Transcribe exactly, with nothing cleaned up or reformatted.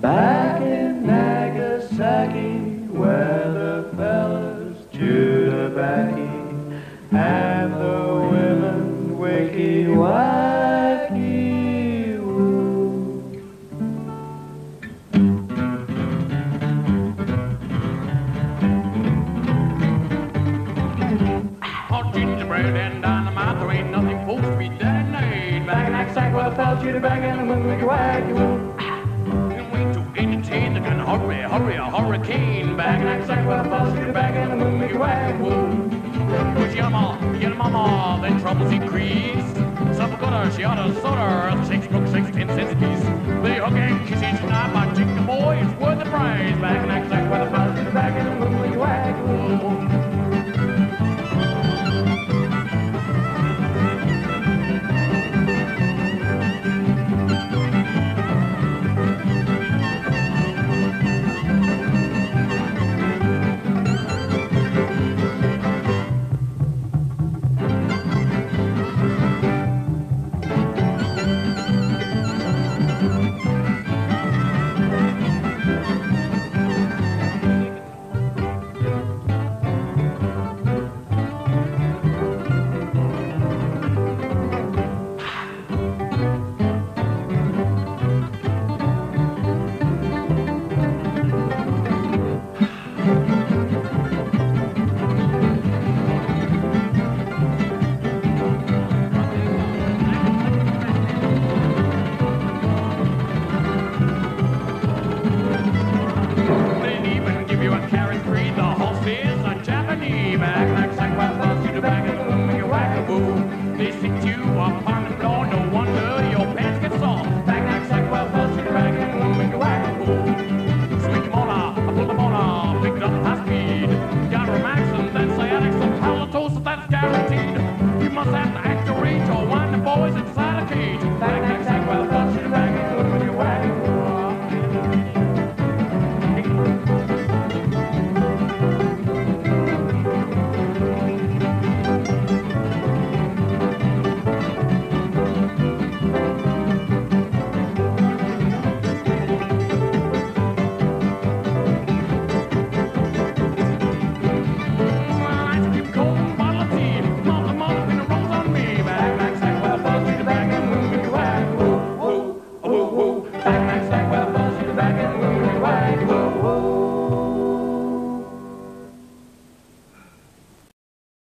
Back in Nagasaki, where the fellas chew tobacco and the women wakey wacky woo. Hot gingerbread and dynamite, there ain't nothing supposed to be denied. Back in Nagasaki, where the fellas chew tobacco and the women wakey wacky woo. Entertain, they can hurry, hurry, a hurricane. Back in Nagasaki, where the fellas chew tobacco and the women wakey wacky woo. With your mama, your mama, then troubles increase. Some gutter, she oughta soda, six bucks, six, ten cents a piece. They hug and kiss each night.